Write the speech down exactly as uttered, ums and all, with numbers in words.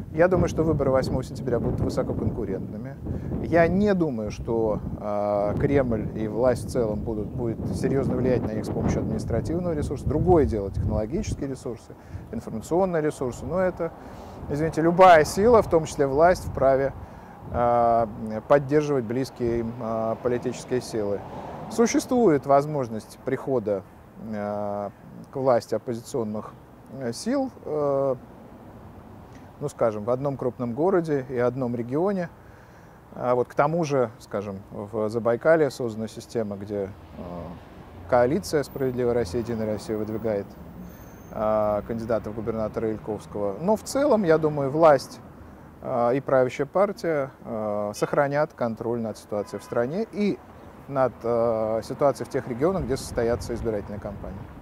Я думаю, что выборы восьмого сентября будут высококонкурентными. Я не думаю, что э, Кремль и власть в целом будут, будет серьезно влиять на них с помощью административного ресурса. Другое дело — технологические ресурсы, информационные ресурсы. Но это, извините, любая сила, в том числе власть, вправе э, поддерживать близкие им э, политические силы. Существует возможность прихода э, к власти оппозиционных сил, э, ну, скажем, в одном крупном городе и одном регионе. А вот к тому же, скажем, в Забайкалье создана система, где э, коалиция «Справедливая Россия, Единая Россия» выдвигает э, кандидата в губернатора Ильковского. Но в целом, я думаю, власть э, и правящая партия э, сохранят контроль над ситуацией в стране и над э, ситуацией в тех регионах, где состоятся избирательные кампании.